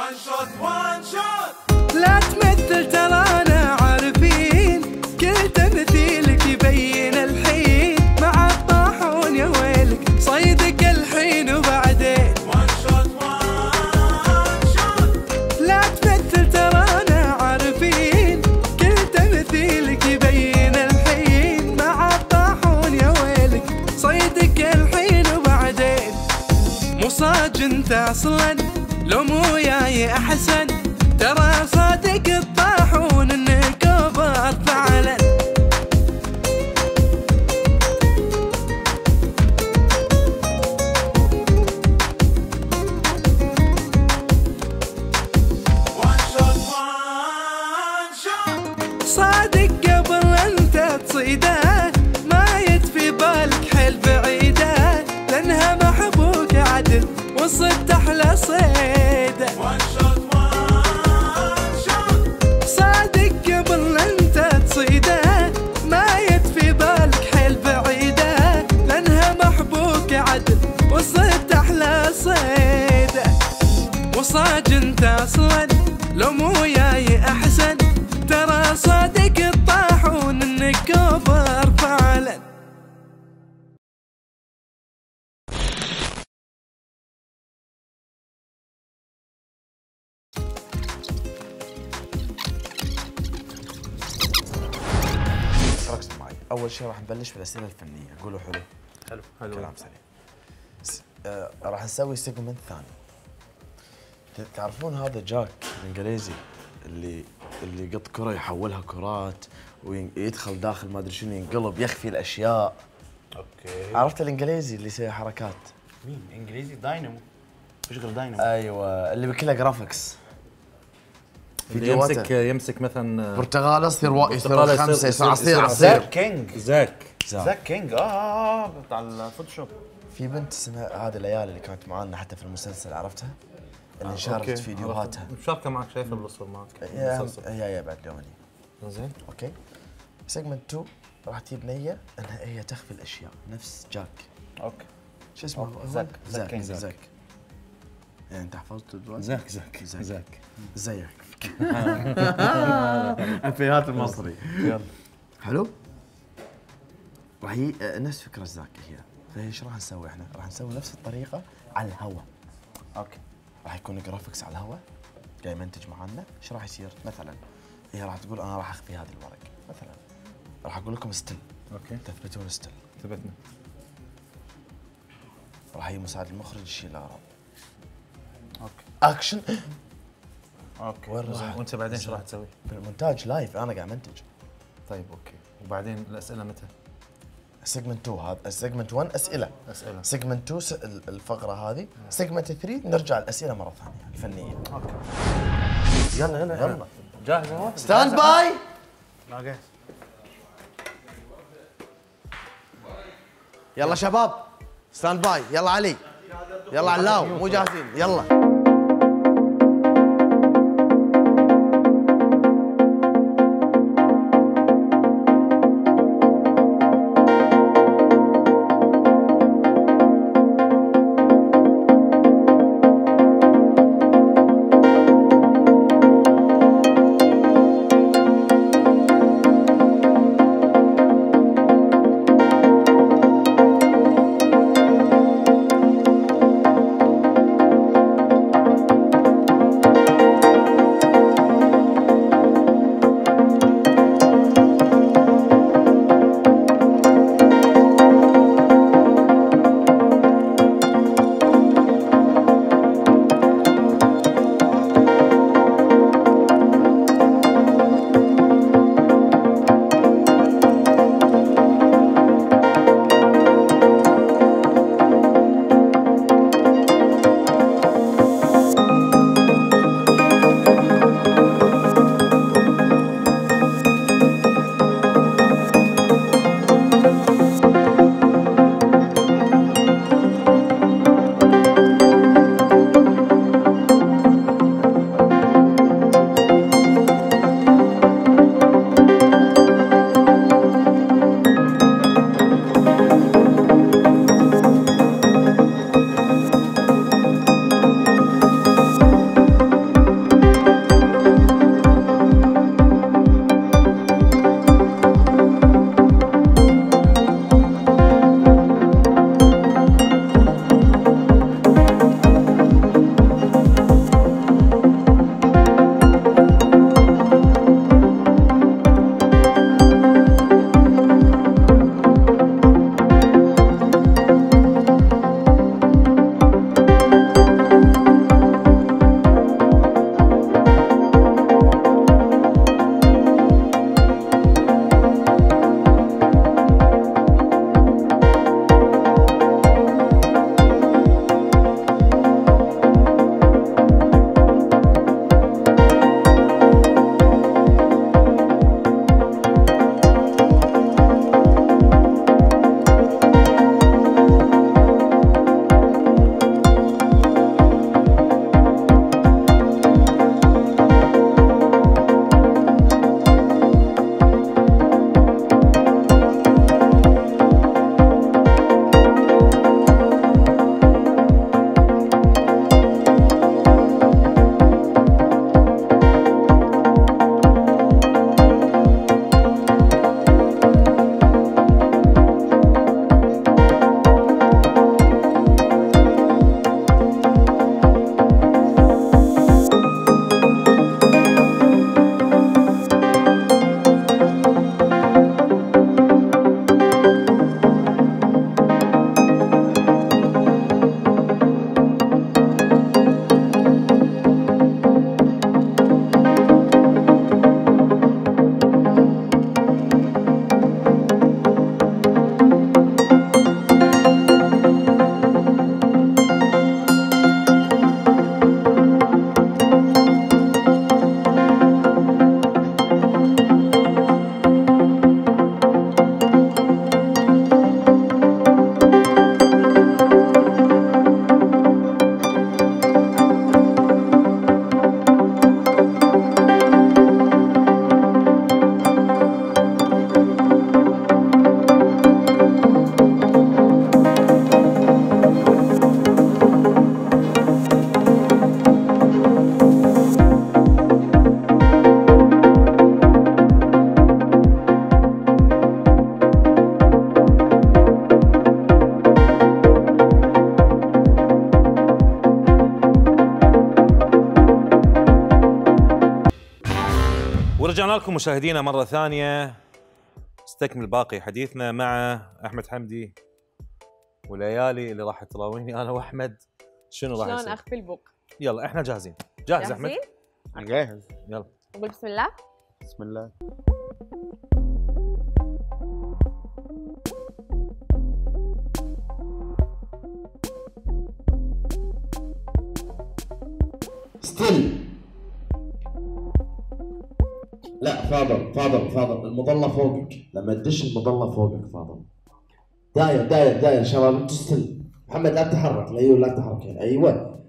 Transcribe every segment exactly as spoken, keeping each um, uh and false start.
لا تمثل ترانا عارفين، كل تمثيلك يبين الحين، مع الطاحون يا ويلك صيدك الحين وبعدين. لا تمثل ترانا عارفين، كل تمثيلك يبين الحين، مع الطاحون يا ويلك صيدك الحين وبعدين. مو صاج انت اصلا لو مو وياي احسن، ترى صادق الطاحون انك اوفر فعلا. صادق قبل انت تصيده، ما يتفي بالك حيل بعيده، لانها محبوك عدل وصدت احلى صيده. صادق قبل انت تصيده، ما يتفي بالك حيل بعيده، لانها محبوك عدل وصدت احلى صيده. وصاج انت اصلا لو مو وياي احسن، ترى صادق الطاحون انك اوفر فعلا. ركزوا معي، أول شيء راح نبلش بالأسئلة الفنية، قولوا حلو. حلو حلو كلام سليم. آه راح نسوي سيجمنت ثاني. تعرفون هذا جاك الإنجليزي اللي اللي يقط كرة يحولها كرات ويدخل داخل ما أدري شنو، ينقلب يخفي الأشياء. اوكي. عرفت الإنجليزي اللي يسوي حركات؟ مين؟ انجليزي داينامو. ايش غير داينامو؟ أيوه اللي بكله جرافيكس. اللي يمسك يمسك مثلا برتغال يصير يصير خمسه يصير عصير عصير. زاك كينج. زاك زاك كينج اه اه اه بتاع الفوتوشوب. في بنت اسمها هذه الليالي اللي كانت معانا حتى في المسلسل، عرفتها؟ اللي شاركت فيديوهاتها. مشاركه معك، شايفها بالصور معك. هي هي بعد لوني. زين اوكي. سيجمنت اثنين راح تجيب نيه انها هي تخفي الاشياء نفس جاك. اوكي. شو اسمه؟ زاك زاك كينج. زاك. يعني انت حفظت الدول؟ زاك زاك زاك زيك. الفيات المصري. يلا. حلو؟ راح هي نفس فكره زاك هي، فهي ايش راح نسوي احنا؟ راح نسوي نفس الطريقه على الهواء. اوكي. راح يكون جرافيكس على الهواء، جاي منتج معنا، ايش راح يصير؟ مثلا هي راح تقول انا راح اخفي هذا الورق، مثلا راح اقول لكم ستيل. اوكي. تثبتون ستيل. ثبتنا. راح يجي مساعد المخرج يشيل الاغراض. اوكي. اكشن. اوكي. وين راح؟ وانت بعدين ايش راح تسوي؟ بالمونتاج لايف انا قاعد منتج. طيب اوكي، وبعدين الاسئله متى؟ سيجمنت اثنين هذا، سيجمنت واحد اسئله. اسئله. سيجمنت اثنين الفقره هذه، سيجمنت ثلاثة نرجع الاسئله مره ثانيه الفنيه. اوكي. يلا يلا يلا. جاهز هو؟ ستاند باي. لا جاهز. يلا شباب ستاند باي. يلا علي، يلا علاو، مو جاهزين؟ يلا. رجعنا لكم مشاهدينا مرة ثانية، نستكمل باقي حديثنا مع أحمد حمدي وليالي اللي راح تراويني أنا وأحمد. شنو راح يصير؟ شلون أخفي البق؟ يلا إحنا جاهزين. جاهز أحمد؟ جاهزين؟ جاهز. يلا. نقول بسم الله. بسم الله. ستيل. لا فاضل فاضل فاضل المظلة فوقك، لما تدش المظلة فوقك فاضل. داير داير داير شباب انتوا ستيل. محمد لا تتحرك، ايوه لا تتحرك، ايوه.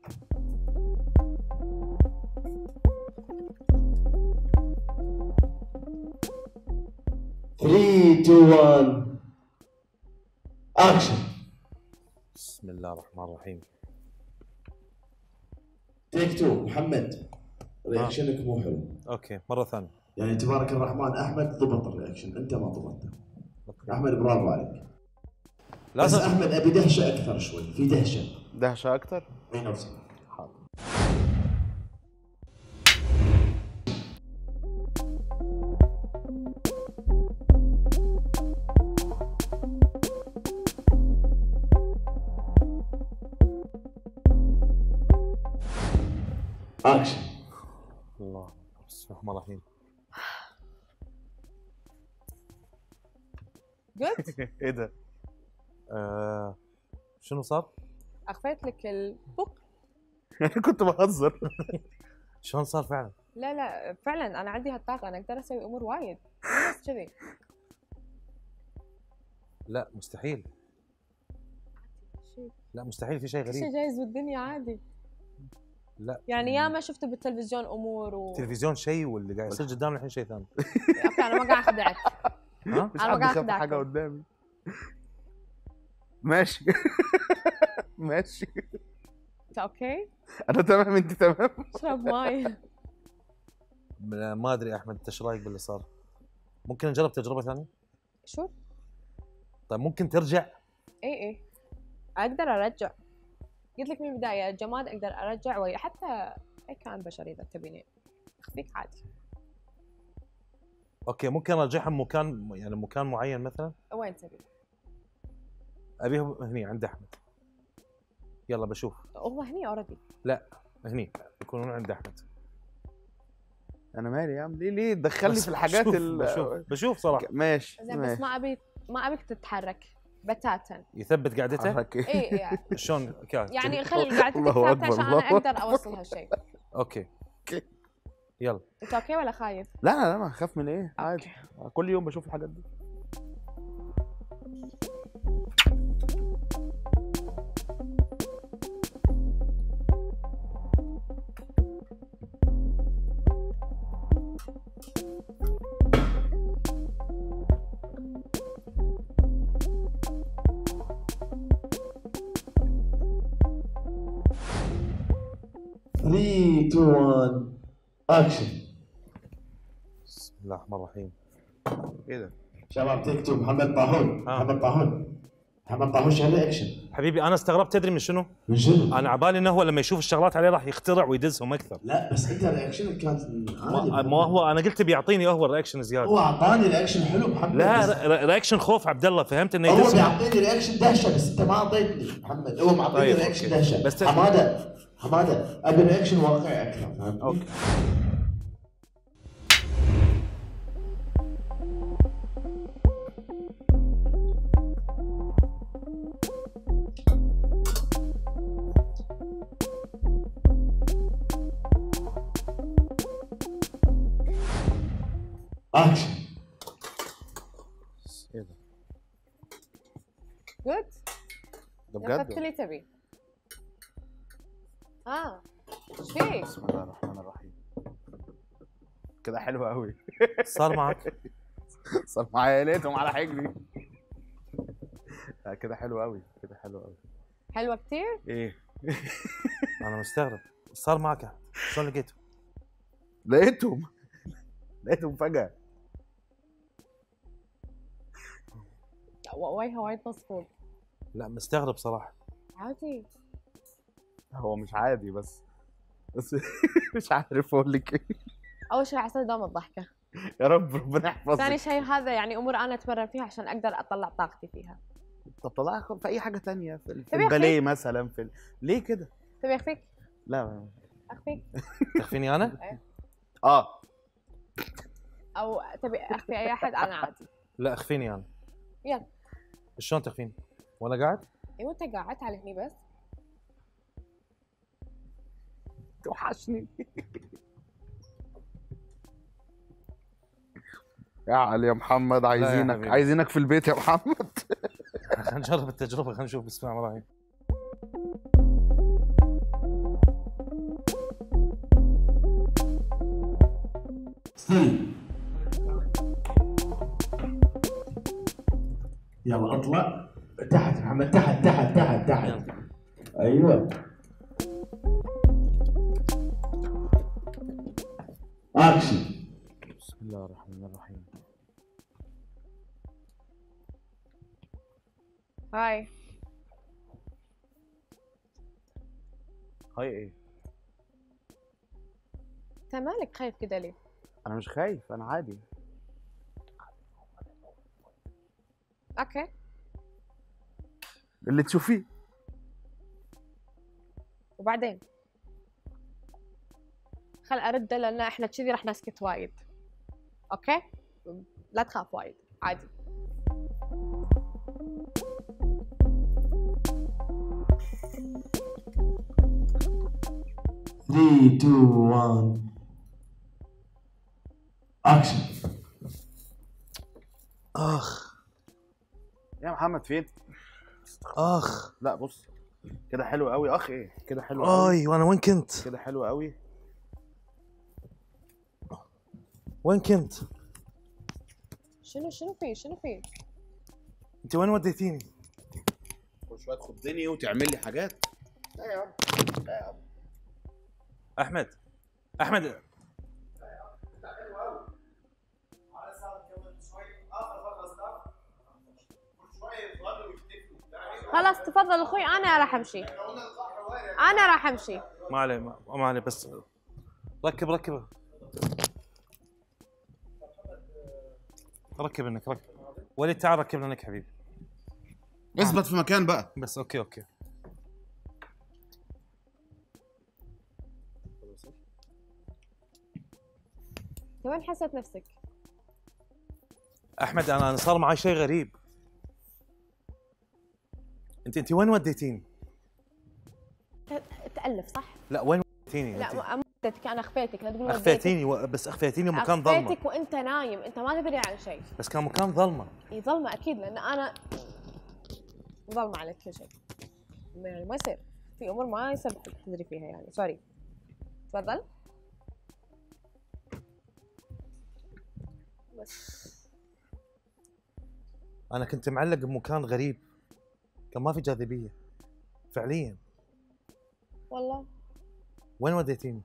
ثلاثة اثنين واحد اكشن. بسم الله الرحمن الرحيم. تيك تو. محمد رياكشنك مو حلو. اوكي مرة ثانية. يعني تبارك الرحمن احمد ضبط الرياكشن، انت ما ضبطته. احمد برافو عليك. بس لازم احمد ابي دهشه اكثر شوي، في دهشه. دهشه اكثر. اي نفسك. حاضر. اكشن. الله. بسم الله الرحمن الرحيم. جود. ايه ده؟ آه شنو صار؟ أخفيت لك البق. انا كنت بهزر. شلون صار فعلا؟ لا لا فعلا أنا عندي هالطاقة، أنا أقدر أسوي أمور وايد مو بس كذي. لا مستحيل. شيء لا مستحيل، في شيء شيء غريب. جايز بالدنيا عادي. لا يعني ياما شفت بالتلفزيون أمور و التلفزيون شيء واللي قاعد يصير قدامنا الحين شيء ثاني. أوكي أنا ما قاعد أخدعك. ها؟ مش أنا حد قاعد شاف أخدعكم. حاجه قدامي. ماشي. ماشي. أنت أوكي؟ انا تمام، انت تمام. اشرب ماي. لا، ما ادري احمد انت ايش رايك باللي صار؟ ممكن نجرب تجربه ثانيه؟ شو؟ طيب ممكن ترجع؟ إي إي أقدر أرجع. قلت لك من البداية الجماد أقدر أرجع ويا حتى أي كائن بشري إذا تبيني أخفيك عادي. اوكي ممكن ارجعها مكان، يعني مكان معين مثلا؟ وين تبي؟ ابيهم هني عند احمد. يلا بشوف. هو هني اوريدي. لا هني يكونون عند احمد. انا مالي يا عم، ليه ليه تدخلني بس في الحاجات بشوف ال بشوف, بشوف صراحه. ماشي زين بس ما ابي ما ابيك تتحرك بتاتا. يثبت قعدته؟ حركة. اي اي شلون كا- يعني خلي قعدتك الله ثابته أكبر، عشان الله انا اقدر اوصل هالشيء. اوكي يلا. انت اوكي ولا خايف؟ لا لا لا ما اخاف من ايه، عادي. كل يوم بشوف الحاجات دي. ثلاثة اثنين واحد اكشن. بسم الله الرحمن الرحيم. ايه ده؟ شباب تكتب محمد طاحون. آه. محمد طاحون. محمد طاحون شغل اكشن. حبيبي انا استغربت، تدري من شنو؟ من شنو؟ انا عبالي انه هو لما يشوف الشغلات عليه راح يخترع ويدزهم اكثر. لا بس انت رياكشنك كان عادي. ما, ما هو انا قلت بيعطيني هو الرياكشن زياده. هو اعطاني رياكشن حلو محمد. لا بس ر- رياكشن خوف عبد الله، فهمت انه هو يدزهم. بيعطيني رياكشن دهشه بس انت ما اعطيتني محمد. هو معطيني طيب، رياكشن أوكي. دهشه بس- بس حماده حماده ابي رياكشن واقعي اكثر، فهمت؟ اوكي اكشن. ايه ده؟ جود. ده نفذت بجد؟ اللي تبي. اه ايش فيك؟ بسم الله الرحمن الرحيم. كده حلو قوي. صار معك؟ صار معايا، لقيتهم على حجري. لا كده حلو قوي، كده حلو قوي. حلوه كثير؟ ايه؟ انا مستغرب صار معك أحد. شلون لقيته؟ لقيتهم لقيتهم فجأة. وجهها وايد مصفوط. لا مستغرب صراحه. عادي. هو مش عادي بس بس مش عارف اقول لك ايه. اول شيء عسى دوم الضحكه. يا رب ربنا يحفظك. ثاني شيء هذا يعني امور انا اتمرن فيها عشان اقدر اطلع طاقتي فيها. طب طلعها في اي حاجه تانية، في, في طب يا الباليه مثلا، في ال... ليه كده؟ تبي اخفيك؟ لا اخفيك تخفيني انا؟ اه او تبي اخفي اي احد؟ انا عادي. لا اخفيني انا. يلا. شلون تخفيني؟ وانا قاعد؟ ايوه انت قاعد، تعال هني بس. توحشني. يا علي يا محمد، عايزينك حبيبي. عايزينك في البيت يا محمد. خلينا نجرب التجربه، خلينا نشوف. بسم الله الرحمن الرحيم. استنى. يلا اطلع تحت محمد، تحت تحت تحت تحت. ايوه اكشن. بسم الله الرحمن الرحيم. هاي. هاي ايه؟ انت مالك خايف كده ليه؟ انا مش خايف، انا عادي. اوكي. اللي تشوفيه. وبعدين خل ارد، لان احنا كذي راح نسكت وايد. اوكي؟ لا تخاف وايد، عادي. ثلاثة اثنين واحد اكشن. اخ يا محمد فين؟ اخ لا بص كده حلو قوي. اخ ايه كده حلو قوي. اي وانا وين كنت؟ كده حلو قوي. وين كنت؟ شنو شنو في شنو في؟ انت وين وديتيني؟ كل شويه تخضني وتعمل لي حاجات. لا يا عم لا يا عم. احمد احمد خلاص تفضل اخوي، انا راح امشي. انا راح امشي. ما عليه ما ما عليه، بس ركب ركب ركب انك ركب. وليد تعال ركب لك حبيبي. اثبت في مكان بقى. بس اوكي اوكي. انت وين حسيت نفسك؟ احمد انا انا صار معي شيء غريب. انت انت وين وديتيني؟ ت- تألف صح؟ لا وين وديتيني؟ لا أنت مو وديتك، انا اخفيتك، لا تقول اخفيتيني و... بس اخفيتيني مكان ظلمه. اخفيتك وانت نايم، انت ما تدري عن شيء. بس كان مكان ظلمه. اي ظلمه اكيد، لان انا ظلمه عليك كل شيء. يعني ما يصير في امور ما يصير تدري فيها، يعني سوري. تفضل. بس انا كنت معلق بمكان غريب، كان ما في جاذبيه فعليا. والله وين وديتيني؟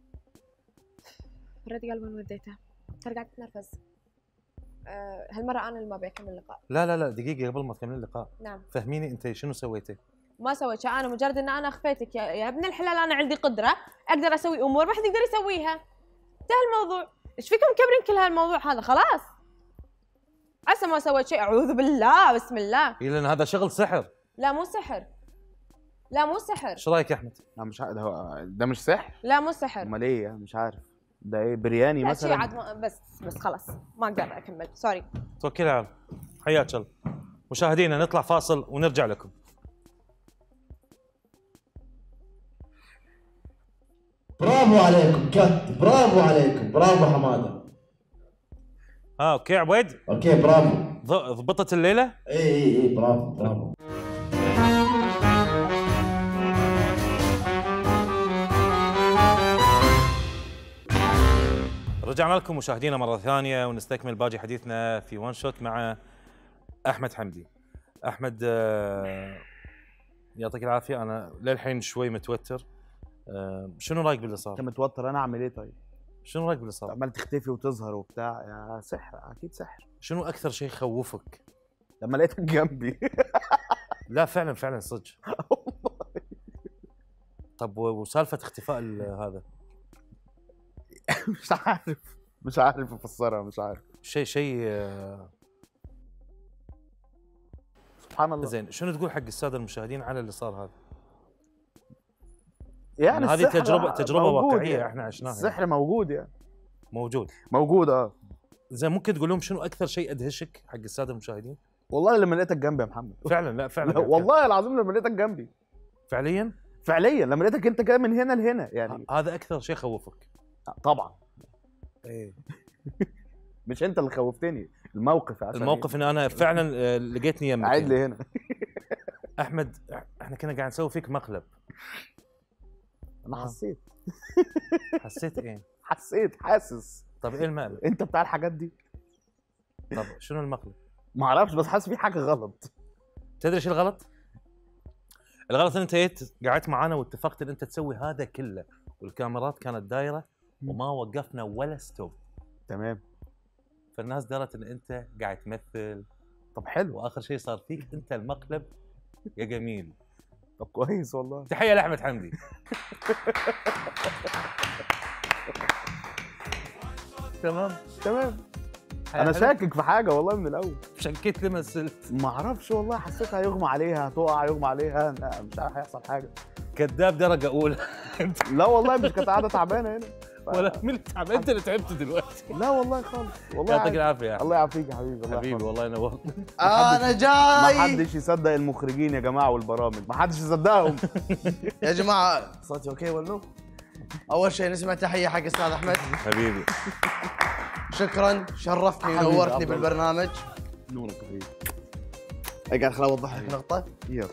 رد قال وين وديته؟ ترى قاعد تتنرفز. أه هالمره انا اللي ما بكمل اللقاء. لا لا لا دقيقه قبل ما تكمل اللقاء. نعم. فهميني انت شنو سويتي؟ ما سويت شيء، انا مجرد ان انا اخفيتك يا, يا ابن الحلال. انا عندي قدره اقدر اسوي امور ما حد يقدر يسويها. انتهى الموضوع. ايش فيكم مكبرين كل هالموضوع هذا؟ خلاص عسى ما سويت شيء. اعوذ بالله بسم الله. اي لان هذا شغل سحر. لا مو سحر، لا مو سحر، ايش رايك يا احمد؟ لا مش عارف، ده, هو- ده مش سحر. لا مو سحر. امال ايه؟ مش عارف ده ايه. برياني لا شيء مثلا. عاد ما- بس بس خلاص ما اقدر اكمل، سوري. توكلي على الله. حياك الله. مشاهدينا نطلع فاصل ونرجع لكم. برافو عليكم كت، برافو عليكم، برافو حماده. ها اوكي عبيد، اوكي برافو. ض- ضبطت الليله؟ اي اي اي برافو برافو. رجعنا لكم مشاهدينا مرة ثانية ونستكمل باقي حديثنا في وان شوت مع أحمد حمدي. أحمد آه، يعطيك العافية، أنا للحين شوي متوتر. آه، شنو رايك باللي انت صار؟ متوتر، انا اعمل ايه طيب؟ شنو رايك باللي صار؟ عمال تختفي وتظهر وبتاع. يا سحر، اكيد سحر. شنو أكثر شيء خوفك؟ لما لقيتك جنبي. لا فعلا فعلا صدق. طب و- وسالفة اختفاء ال- هذا؟ مش عارف مش عارف افسرها، مش عارف. شيء شيء آه، سبحان الله. زين شنو تقول حق الساده المشاهدين على اللي صار هذا؟ يعني هذه السحر تجربه تجربه موجود واقعيه يعني. احنا عشناها. السحر موجود يعني. موجود موجود اه. زين ممكن تقول لهم شنو اكثر شيء ادهشك حق الساده المشاهدين؟ والله لما لقيتك جنبي يا محمد. فعلا لا فعلا لا والله العظيم لما لقيتك جنبي فعليا فعليا لما لقيتك انت كده من هنا لهنا يعني. هذا اكثر شيء خوفك. طبعا ايه مش انت اللي خوفتني، الموقف عشان الموقف ان انا فعلا آه، لقيتني يمك. قاعد لي هنا. احمد احنا كنا قاعد نسوي فيك مقلب. انا آه. حسيت حسيت ايه؟ حسيت حاسس. طب ايه المقلب؟ انت بتاع الحاجات دي. طب شنو المقلب؟ ما اعرفش بس حاسس في حاجه غلط. تدري شو الغلط؟ الغلط ان انت جيت قعدت معانا واتفقت ان انت تسوي هذا كله والكاميرات كانت دايره وما وقفنا ولا ستوب. تمام. فالناس درت ان انت قاعد تمثل. طب حلو. واخر شيء صار فيك انت المقلب يا جميل. طب كويس والله. تحيه لاحمد حمدي. تمام تمام. انا شاكك في حاجه والله من الاول. شكيت لما مثلت. ما اعرفش والله، حسيتها يغمى عليها، هتقع يغمى عليها، لا مش عارف هيحصل حاجه. كذاب درجه اولى. لا والله مش كانت قاعده تعبانه هنا. ولا مين اللي تعب؟ انت اللي تعبت دلوقتي. لا والله خالص والله. يعطيك عادي. العافيه يا الله يعافيك يا حبيبي. الله حبيبي يحفظك. والله ينور. انا ما جاي حدش يصدق المخرجين يا جماعه والبرامج، ما حدش يصدقهم. يا جماعه. صوتي اوكي ولا؟ اول شيء نسمع تحيه حق استاذ احمد. حبيبي شكرا شرفتني حبيبي ونورتني عبد الله. بالبرنامج. نورك يا حبيبي. اقعد خل اوضح لك نقطه. يلا.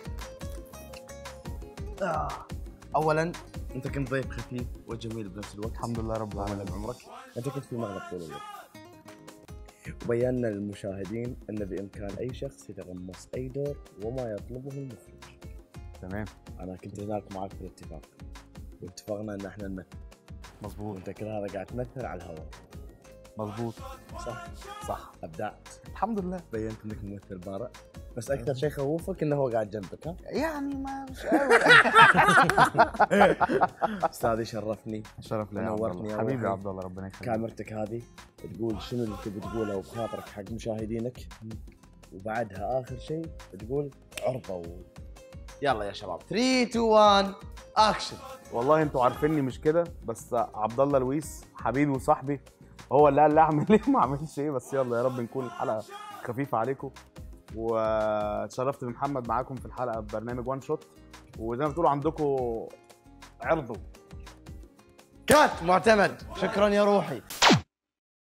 آه. اولا انت كنت ضيف خفيف وجميل بنفس الوقت. الحمد لله رب طال العالمين. بعمرك. انت كنت في مغلب طول الوقت. وبينا للمشاهدين ان بامكان اي شخص يتقمص اي دور وما يطلبه المخرج. تمام. انا كنت هناك معك في الاتفاق واتفقنا ان احنا نمثل. مظبوط وانت كل هذا قاعد تمثل على الهواء. مظبوط. صح صح. ابدعت. الحمد لله. بينت انك ممثل بارع. بس اكثر شيء خوفك انه هو قاعد جنبك. ها يعني ما مش قوي. استاذي شرفني. شرف لي يا عبد نورتني الله. يا حبيبي روحي. يا عبد الله ربنا يخليك. كاميرتك هذه تقول شنو اللي تبي تقوله بخاطرك حق مشاهدينك، وبعدها اخر شيء تقول عرضه و... يلا يا شباب ثلاثة اثنين واحد اكشن. والله انتوا عارفيني مش كده، بس عبد الله لويس حبيبي وصاحبي هو اللي قال لي اعمل ايه وما اعملش ايه. بس يلا يا رب نكون الحلقه خفيفه عليكم، واتشرفت بمحمد معاكم في الحلقه ببرنامج وان شوت، وزي ما بتقولوا عندكم عرضوا. كات معتمد. شكرا يا روحي.